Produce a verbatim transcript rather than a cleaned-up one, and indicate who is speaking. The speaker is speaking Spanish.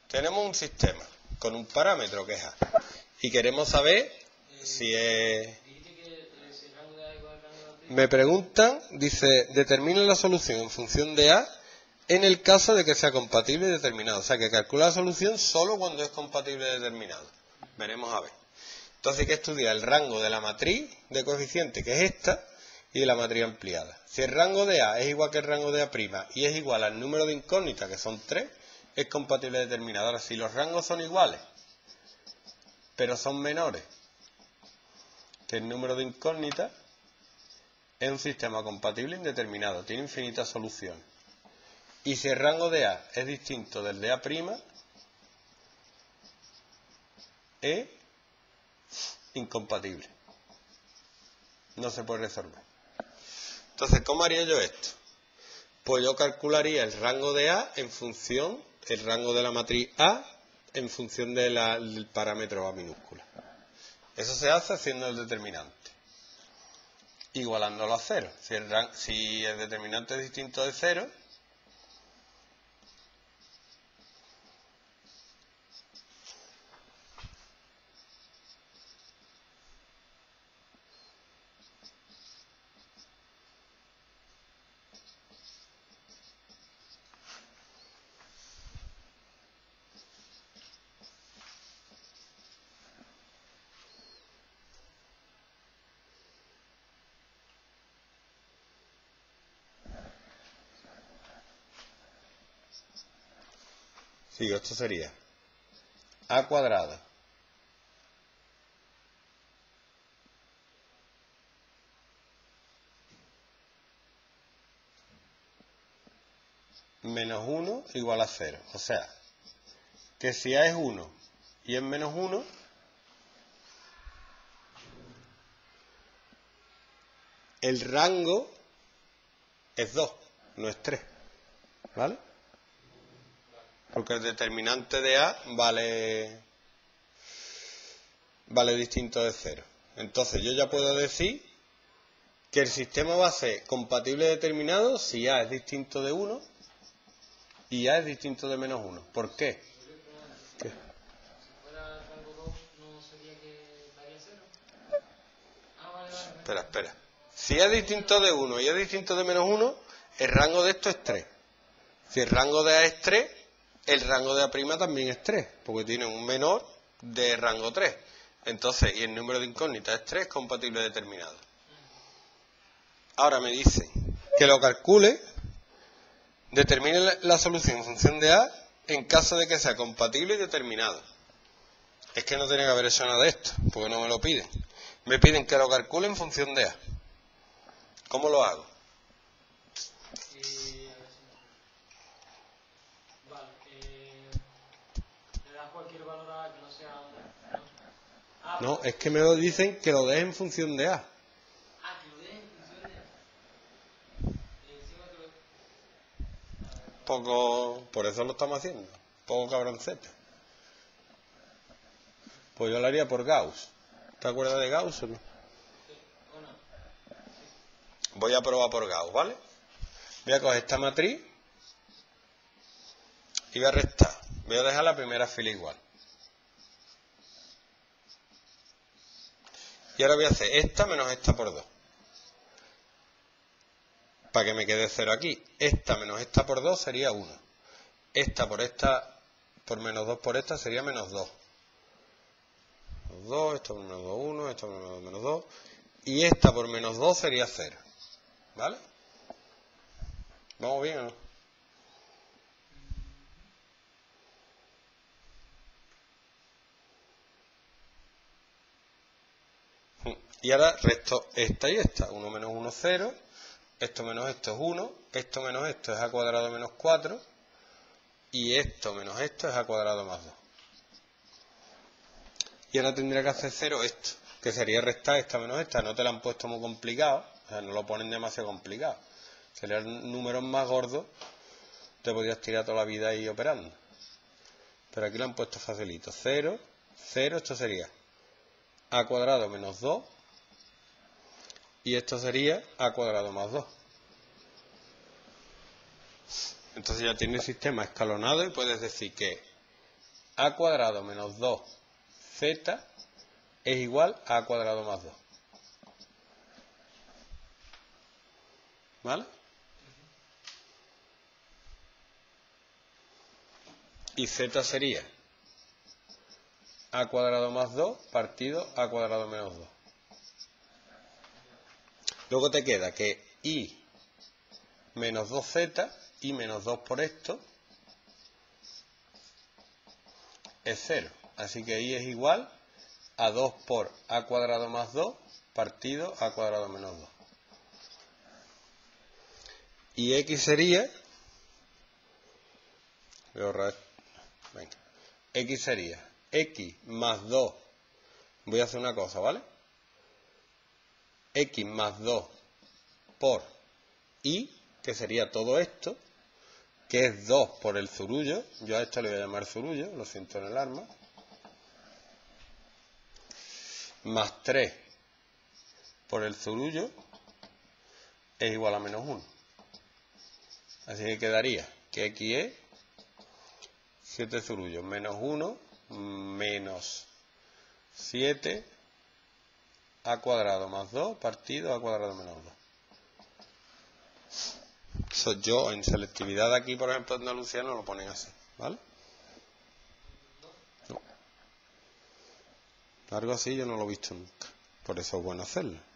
Speaker 1: Tenemos un sistema con un parámetro que es A y queremos saber si es... Me preguntan, dice, determina la solución en función de A en el caso de que sea compatible y determinado. O sea, que calcula la solución solo cuando es compatible y determinado. Veremos a ver. Entonces hay que estudiar el rango de la matriz de coeficiente, que es esta, y de la matriz ampliada. Si el rango de A es igual que el rango de A' y es igual al número de incógnitas, que son tres, es compatible y determinado. Ahora, si los rangos son iguales, pero son menores que el número de incógnitas, es un sistema compatible e indeterminado, tiene infinitas soluciones. Y si el rango de A es distinto del de A', es incompatible. No se puede resolver. Entonces, ¿cómo haría yo esto? Pues yo calcularía el rango de A en función, el rango de la matriz A en función de la, del parámetro A minúscula. Eso se hace haciendo el determinante, igualándolo a cero. Si el, rang, si el determinante es distinto de cero, digo, esto sería A cuadrado menos uno igual a cero. O sea, que si A es uno y es menos uno, el rango es dos, no es tres. ¿Vale? Porque el determinante de A vale, vale distinto de cero. Entonces yo ya puedo decir que el sistema va a ser compatible y determinado si A es distinto de uno y A es distinto de menos uno. ¿Por qué? ¿Qué?
Speaker 2: Si fuera rango dos, ¿no sería que daría cero? Ah, vale, vale.
Speaker 1: Espera, espera. Si A es distinto de uno y A es distinto de menos uno, el rango de esto es tres. Si el rango de A es tres, el rango de A' también es tres, porque tiene un menor de rango tres. Entonces, y el número de incógnitas es tres, compatible y determinado. Ahora me dice que lo calcule, determine la, la solución en función de A en caso de que sea compatible y determinado. Es que no tenía que haber hecho nada de esto, porque no me lo piden. Me piden que lo calcule en función de A. ¿Cómo lo hago?
Speaker 2: Eh, a ver si me... Vale, eh... le das cualquier valor a que no sea... ¿no? Ah,
Speaker 1: No,
Speaker 2: pero-
Speaker 1: es que me lo dicen que lo deje en función de A.
Speaker 2: Ah, que lo dejes en función de... Eh, encima que lo...
Speaker 1: Poco, por eso lo estamos haciendo. Poco cabroncete. Pues yo lo haría por Gauss. ¿Te acuerdas de Gauss o no?
Speaker 2: Sí, bueno, sí.
Speaker 1: Voy a probar por Gauss, ¿vale? Voy a coger esta matriz y voy a restar. Voy a dejar la primera fila igual. Y ahora voy a hacer esta menos esta por dos. Para que me quede cero aquí. Esta menos esta por dos sería uno. Esta por esta, por menos dos por esta sería menos dos. Menos dos, esto por menos dos, uno, esto por menos dos, menos dos. Y esta por menos dos sería cero. ¿Vale? ¿Vamos bien o no? Y ahora resto esta y esta. uno menos uno, cero. Esto menos esto es uno. Esto menos esto es a cuadrado menos cuatro. Y esto menos esto es a cuadrado más dos. Y ahora tendría que hacer cero esto, que sería restar esta menos esta. No te la han puesto muy complicado. O sea, no lo ponen demasiado complicado. Serían números más gordos. Te podrías tirar toda la vida ahí operando. Pero aquí lo han puesto facilito. cero, cero, esto sería a cuadrado menos dos. Y esto sería a cuadrado más dos. Entonces ya tienes el sistema escalonado y puedes decir que a cuadrado menos dos z es igual a a cuadrado más dos. ¿Vale? Y z sería a cuadrado más dos partido a cuadrado menos dos. Luego te queda que y menos dos z, y menos dos por esto, es cero. Así que y es igual a dos por a cuadrado más dos partido a cuadrado menos dos. Y x sería, voy a ahorrar, venga, x sería x más dos, voy a hacer una cosa, ¿vale? X más dos por y, que sería todo esto, que es dos por el zurullo, yo a esto le voy a llamar zurullo, lo siento en el arma, más tres por el zurullo es igual a menos uno. Así que quedaría que x es siete zurullos menos uno menos siete a cuadrado más dos partido a cuadrado menos dos. Eso yo en selectividad aquí, por ejemplo, en Andalucía no lo ponen así, ¿vale? No. Algo así yo no lo he visto nunca. Por eso es bueno hacerlo.